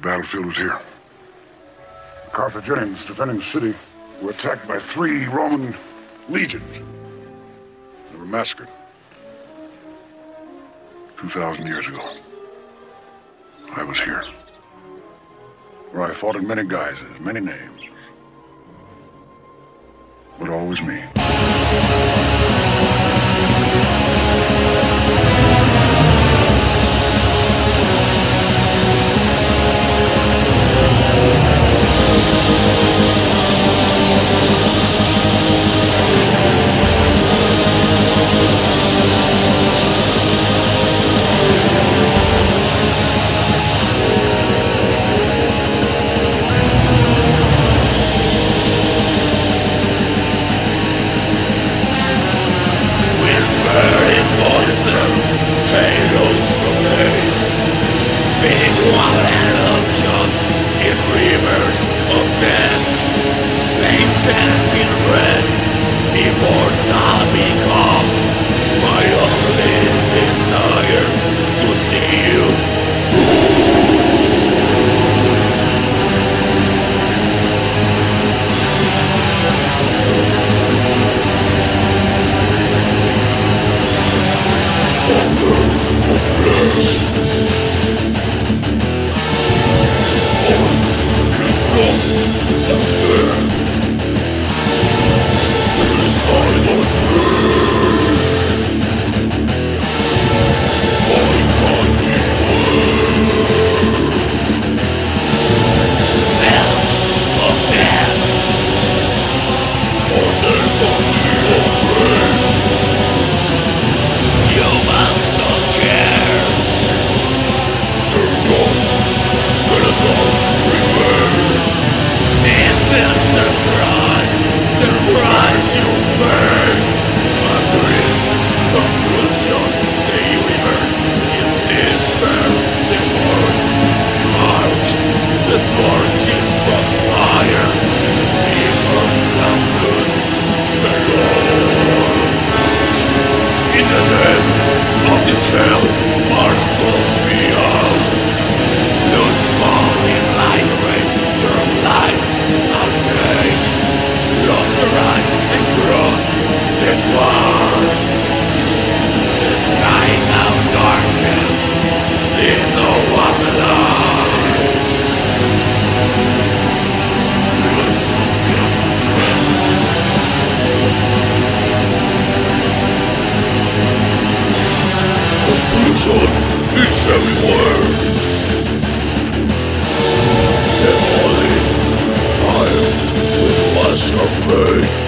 battlefield was here. The Carthaginians defending the city were attacked by 3 Roman legions. They were massacred 2,000 years ago. I was here, where I fought in many guises, many names, but always me. Halos of hate, spiritual eruption in rivers of death, painted in red, immortal become. My only desire is to see you. Lost and dead, suicidal rage. My God, beware. Smell of death. Or there's no seal of rain. Humans don't care. They're just skeleton remains. This is surprise, the price you pay. A brief conclusion, the universe in despair. The hearts march, the torches on fire. Demons and goods, the Lord. In the depths of this hell, Mars calls me out. Not falling like rain, your life I'll take. Close your eyes and cross the path. The sky now darkens, leave no one alive. Suicidal tremors. Confusion is everywhere. The holy fire will wash your fate.